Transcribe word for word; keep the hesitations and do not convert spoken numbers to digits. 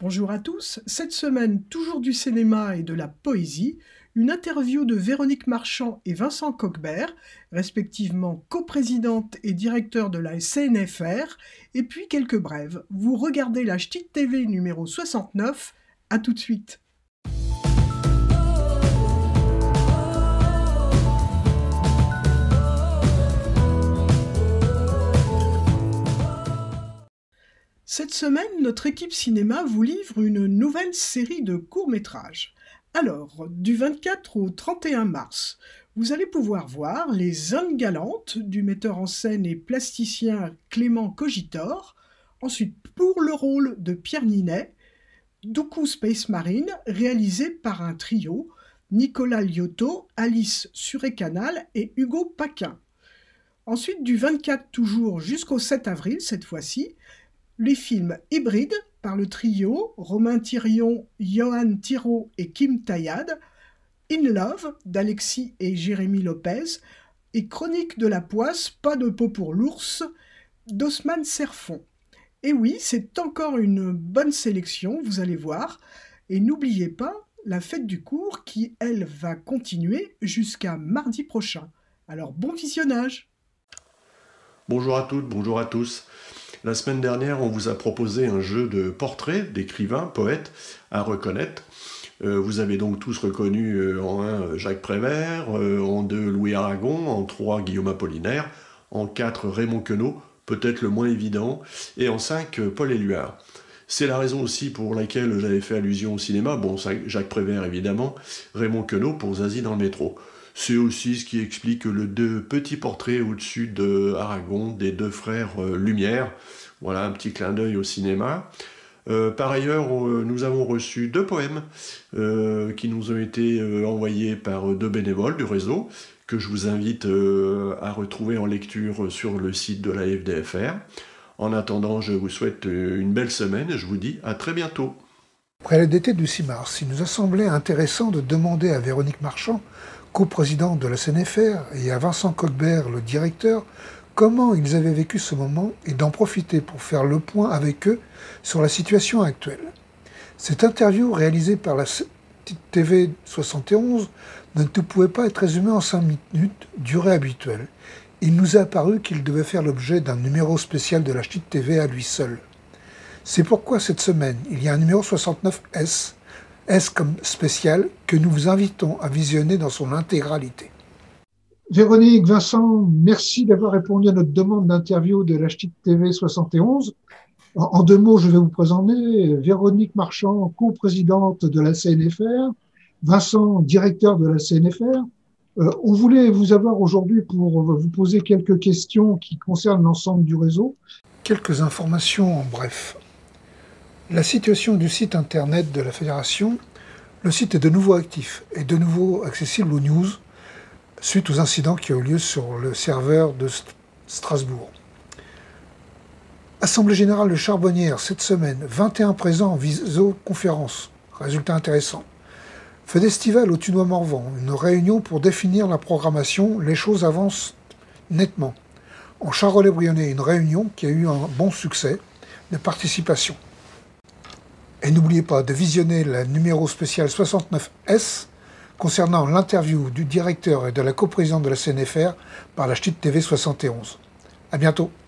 Bonjour à tous. Cette semaine, toujours du cinéma et de la poésie, une interview de Véronique Marchand et Vincent Coquebert, respectivement coprésidente et directeur de la C N F R, et puis quelques brèves. Vous regardez la Ch'tite T V numéro soixante-neuf. À tout de suite. Cette semaine, notre équipe cinéma vous livre une nouvelle série de courts-métrages. Alors, du vingt-quatre au trente et un mars, vous allez pouvoir voir Les Hommes Galantes du metteur en scène et plasticien Clément Cogitor. Ensuite, pour le rôle de Pierre Ninet, Dooku Space Marine, réalisé par un trio, Nicolas Liotto, Alice Surecanal et Hugo Paquin. Ensuite, du vingt-quatre toujours jusqu'au sept avril, cette fois-ci, les films Hybrides par le trio Romain Thirion, Johan Thiraud et Kim Tayad, In Love d'Alexis et Jérémy Lopez et Chronique de la poisse, pas de peau pour l'ours d'Osman Serfon. Et oui, c'est encore une bonne sélection, vous allez voir. Et n'oubliez pas la fête du cours qui, elle, va continuer jusqu'à mardi prochain. Alors bon visionnage! Bonjour à toutes, bonjour à tous. La semaine dernière, on vous a proposé un jeu de portraits d'écrivains, poètes, à reconnaître. Euh, vous avez donc tous reconnu euh, en un Jacques Prévert, euh, en deux Louis Aragon, en trois Guillaume Apollinaire, en quatre Raymond Queneau, peut-être le moins évident, et en cinq Paul Éluard. C'est la raison aussi pour laquelle j'avais fait allusion au cinéma, bon, Jacques Prévert évidemment, Raymond Queneau pour Zazie dans le métro. C'est aussi ce qui explique le deux petits portraits au-dessus de Aragon, des deux frères euh, Lumière. Voilà, un petit clin d'œil au cinéma. Euh, par ailleurs, euh, nous avons reçu deux poèmes euh, qui nous ont été euh, envoyés par deux bénévoles du réseau, que je vous invite euh, à retrouver en lecture sur le site de la F D F R. En attendant, je vous souhaite une belle semaine et je vous dis à très bientôt. Après l'été du six mars, il nous a semblé intéressant de demander à Véronique Marchand, coprésidente de la C N F R, et à Vincent Coquebert, le directeur, comment ils avaient vécu ce moment et d'en profiter pour faire le point avec eux sur la situation actuelle. Cette interview réalisée par la T V soixante et onze ne pouvait pas être résumée en cinq minutes, durée habituelle. Il nous a paru qu'il devait faire l'objet d'un numéro spécial de la Ch'tite T V à lui seul. C'est pourquoi cette semaine, il y a un numéro soixante-neuf S, S comme spécial, que nous vous invitons à visionner dans son intégralité. Véronique, Vincent, merci d'avoir répondu à notre demande d'interview de la Ch'tite T V soixante et onze. En deux mots, je vais vous présenter Véronique Marchand, coprésidente de la C N F R, Vincent, directeur de la C N F R. Euh, on voulait vous avoir aujourd'hui pour vous poser quelques questions qui concernent l'ensemble du réseau. Quelques informations en bref. La situation du site internet de la Fédération, le site est de nouveau actif et de nouveau accessible aux news suite aux incidents qui ont eu lieu sur le serveur de Strasbourg. Assemblée générale de Charbonnières cette semaine, vingt et un présents en visioconférence. Résultat intéressant. Fête estivale au Tunois-Morvan, une réunion pour définir la programmation, les choses avancent nettement. En Charolais-Brionnais, une réunion qui a eu un bon succès de participation. Et n'oubliez pas de visionner le numéro spécial soixante-neuf S concernant l'interview du directeur et de la coprésidente de la C N F R par la Ch'tite T V soixante et onze. À bientôt.